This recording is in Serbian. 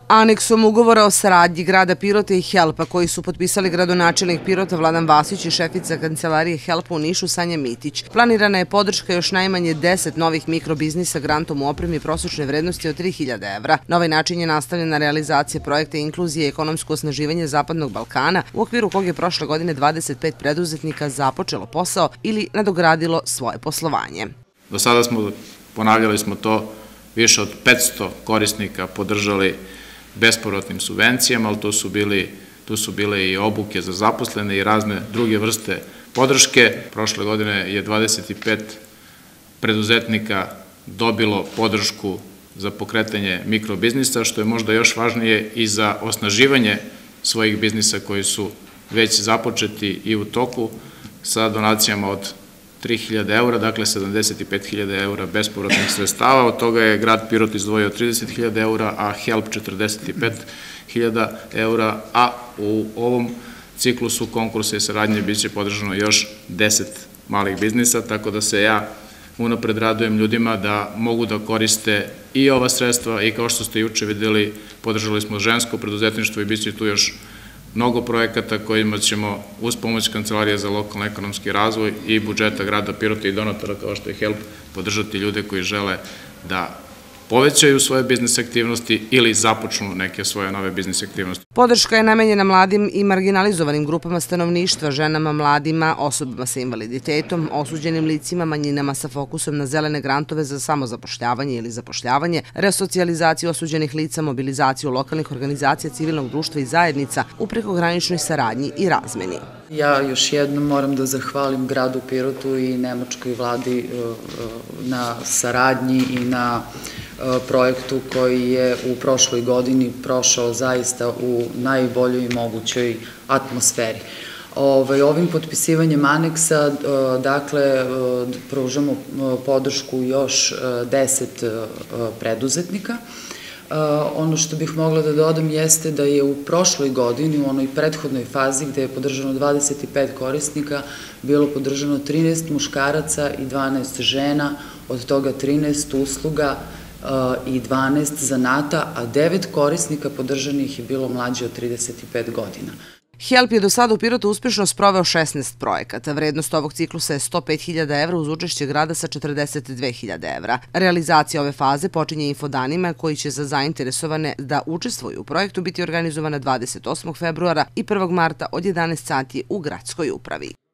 Aneksom ugovora o saradnji grada Pirota i HELP-a koji su potpisali gradonačelnik Pirota Vladan Vasić i šefica kancelarije HELP-a u Nišu Sanja Mitić, planirana je podrška još najmanje 10 novih mikrobiznisa grantom u opremi prosječne vrednosti od 3.000 evra. Na ovaj način je nastavljena realizacija projekta inkluzije i ekonomsko osnaživanje Zapadnog Balkana, u okviru kog je prošle godine 25 preduzetnika započelo posao ili nadogradilo svoje poslovanje. Do sada ponavljali smo to, više od 500 korisnika podržali bespovratnim subvencijama, ali tu su bile i obuke za zaposlene i razne druge vrste podrške. Prošle godine je 25 preduzetnika dobilo podršku za pokretanje mikrobiznisa, što je možda još važnije i za osnaživanje svojih biznisa koji su već započeti i u toku sa donacijama od 3.000 evra, dakle 75.000 evra bespovratnih sredstava, od toga je grad Pirot izdvojio 30.000 evra, a HELP 45.000 evra, a u ovom ciklusu konkursa i saradnje biće podržano još 10 malih biznisa, tako da se ja unapred radujem ljudima da mogu da koriste i ova sredstva i kao što ste juče videli, podržali smo žensko preduzetništvo i biće tu još mnogo projekata kojima ćemo uz pomoć Kancelarije za lokalno ekonomski razvoj i budžeta grada Pirota i donatora kao što je HELP podržati ljude koji žele da povećaju svoje biznis aktivnosti ili započnu neke svoje nove biznis aktivnosti. Podrška je namenjena mladim i marginalizovanim grupama stanovništva, ženama, mladima, osobama sa invaliditetom, osuđenim licima, manjinama sa fokusom na zelene grantove za samozapošljavanje ili zapošljavanje, resocijalizaciju osuđenih lica, mobilizaciju lokalnih organizacija, civilnog društva i zajednica u prekograničnoj saradnji i razmeni. Ja još jednom moram da zahvalim gradu Pirotu i nemačkoj vladi na saradnji i na projektu koji je u prošloj godini prošao zaista u najboljoj mogućoj atmosferi. Ovim potpisivanjem aneksa, dakle, pružamo podršku još 10 preduzetnika. Ono što bih mogla da dodam jeste da je u prošloj godini, u onoj prethodnoj fazi gde je podržano 25 korisnika, bilo podržano 13 muškaraca i 12 žena, od toga 13 usluga i 12 zanata, a 9 korisnika podržanih je bilo mlađe od 35 godina. HELP je do sada u Pirotu uspešno sproveo 16 projekata. Vrednost ovog ciklusa je 105.000 evra uz učešće grada sa 42.000 evra. Realizacija ove faze počinje infodanima koji će za zainteresovane da učestvuju u projektu biti organizovana 28. februara i 1. marta od 11 sati u gradskoj upravi.